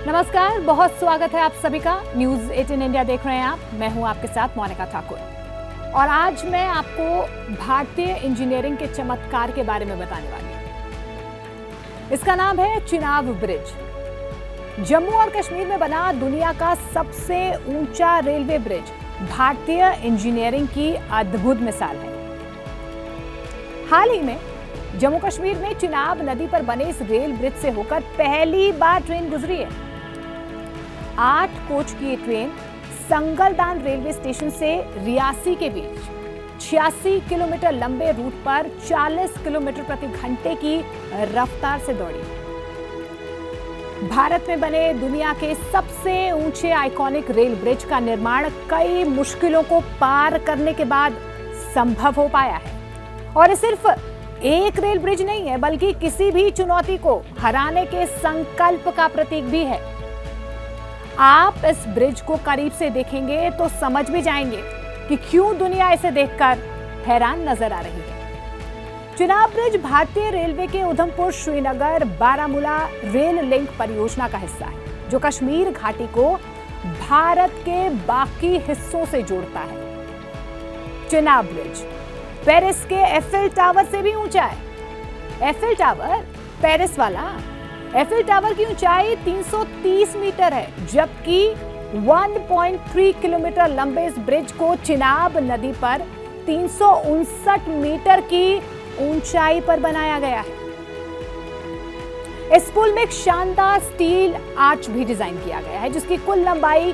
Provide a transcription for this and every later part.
नमस्कार, बहुत स्वागत है आप सभी का। न्यूज़ 18 इंडिया देख रहे हैं आप। मैं हूं आपके साथ मोनिका ठाकुर और आज मैं आपको भारतीय इंजीनियरिंग के चमत्कार के बारे में बताने वाली हूं। इसका नाम है चिनाब ब्रिज। जम्मू और कश्मीर में बना दुनिया का सबसे ऊंचा रेलवे ब्रिज भारतीय इंजीनियरिंग की अद्भुत मिसाल है। हाल ही में जम्मू कश्मीर में चिनाब नदी पर बने इस रेल ब्रिज से होकर पहली बार ट्रेन गुजरी है। 8 कोच की ये ट्रेन संगलदान रेलवे स्टेशन से रियासी के बीच 86 किलोमीटर लंबे रूट पर 40 किलोमीटर प्रति घंटे की रफ्तार से दौड़ी। भारत में बने दुनिया के सबसे ऊंचे आइकॉनिक रेल ब्रिज का निर्माण कई मुश्किलों को पार करने के बाद संभव हो पाया है। और ये सिर्फ एक रेल ब्रिज नहीं है, बल्कि किसी भी चुनौती को हराने के संकल्प का प्रतीक भी है। आप इस ब्रिज को करीब से देखेंगे तो समझ भी जाएंगे कि क्यों दुनिया इसे देखकर हैरान नजर आ रही है। चिनाब ब्रिज भारतीय रेलवे के उधमपुर श्रीनगर बारामूला रेल लिंक परियोजना का हिस्सा है, जो कश्मीर घाटी को भारत के बाकी हिस्सों से जोड़ता है। चिनाब ब्रिज पेरिस के एफिल टावर से भी ऊंचा है। एफिल टावर पेरिस वाला एफिल टावर की ऊंचाई 330 मीटर है, जबकि 1.3 किलोमीटर लंबे इस ब्रिज को चिनाब नदी पर 359 मीटर की ऊंचाई पर बनाया गया है। इस पुल में एक शानदार स्टील आर्च भी डिजाइन किया गया है, जिसकी कुल लंबाई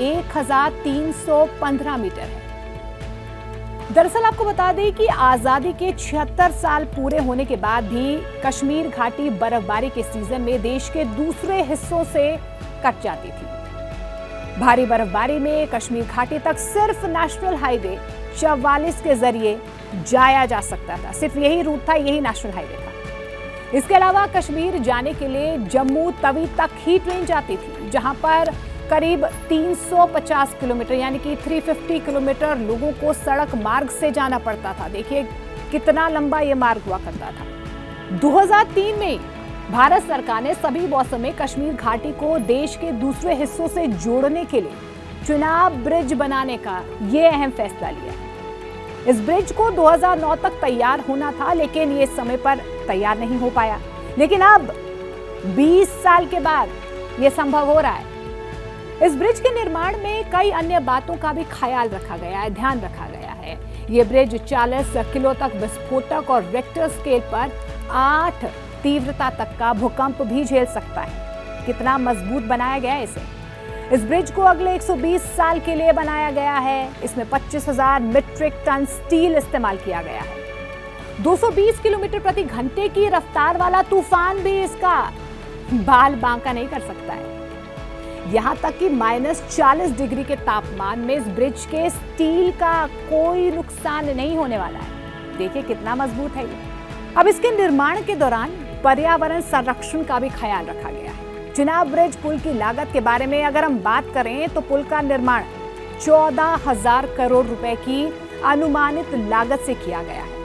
1315 मीटर है। दरअसल आपको बता दें कि आजादी के 76 साल पूरे होने के बाद भी कश्मीर घाटी बर्फबारी के सीजन में देश के दूसरे हिस्सों से कट जाती थी। भारी बर्फबारी में कश्मीर घाटी तक सिर्फ नेशनल हाईवे 44 के जरिए जाया जा सकता था। सिर्फ यही रूट था, यही नेशनल हाईवे था। इसके अलावा कश्मीर जाने के लिए जम्मू तवी तक ही ट्रेन जाती थी, जहां पर करीब 350 किलोमीटर यानी कि 350 किलोमीटर लोगों को सड़क मार्ग से जाना पड़ता था। देखिए कितना लंबा ये मार्ग हुआ करता था। 2003 में भारत सरकार ने सभी मौसम में कश्मीर घाटी को देश के दूसरे हिस्सों से जोड़ने के लिए चिनाब ब्रिज बनाने का ये अहम फैसला लिया। इस ब्रिज को 2009 तक तैयार होना था, लेकिन ये समय पर तैयार नहीं हो पाया। लेकिन अब 20 साल के बाद ये संभव हो रहा है। इस ब्रिज के निर्माण में कई अन्य बातों का भी ख्याल रखा गया है, ध्यान रखा गया है। ये ब्रिज 40 किलो तक विस्फोटक और रिक्टर स्केल पर 8 तीव्रता तक का भूकंप भी झेल सकता है। कितना मजबूत बनाया गया है इसे। इस ब्रिज को अगले 120 साल के लिए बनाया गया है। इसमें 25,000 मीट्रिक टन स्टील इस्तेमाल किया गया है। 220 किलोमीटर प्रति घंटे की रफ्तार वाला तूफान भी इसका बाल बांका नहीं कर सकता है। यहां तक कि -40 डिग्री के तापमान में इस ब्रिज के स्टील का कोई नुकसान नहीं होने वाला है। देखिए कितना मजबूत है ये। अब इसके निर्माण के दौरान पर्यावरण संरक्षण का भी ख्याल रखा गया है। चिनाब ब्रिज पुल की लागत के बारे में अगर हम बात करें तो पुल का निर्माण 14,000 करोड़ रुपए की अनुमानित लागत से किया गया है।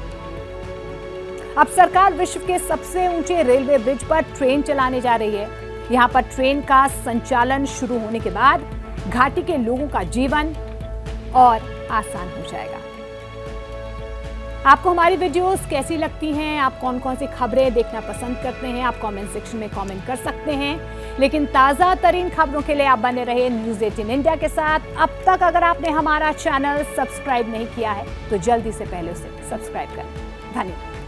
अब सरकार विश्व के सबसे ऊंचे रेलवे ब्रिज पर ट्रेन चलाने जा रही है। यहां पर ट्रेन का संचालन शुरू होने के बाद घाटी के लोगों का जीवन और आसान हो जाएगा। आपको हमारी वीडियोस कैसी लगती हैं? आप कौन कौन सी खबरें देखना पसंद करते हैं? आप कमेंट सेक्शन में कमेंट कर सकते हैं। लेकिन ताज़ा तरीन खबरों के लिए आप बने रहे न्यूज़ 18 इंडिया के साथ। अब तक अगर आपने हमारा चैनल सब्सक्राइब नहीं किया है तो जल्दी से पहले उसे सब्सक्राइब करें। धन्यवाद।